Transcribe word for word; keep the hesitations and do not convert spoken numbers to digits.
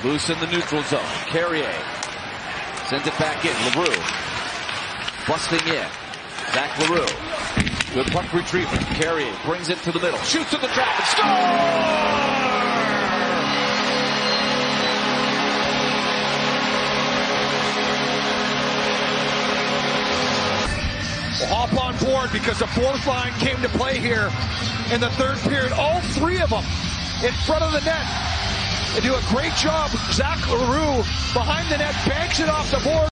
Loose in the neutral zone. Carrier sends it back in. LaRue busting in. Zach LaRue. Good puck retrieval. Carrier brings it to the middle. Shoots in the trap and scores! We'll hop on board because the fourth line came to play here in the third period. All three of them in front of the net. They do a great job. Zach LaRue behind the net, banks it off the board.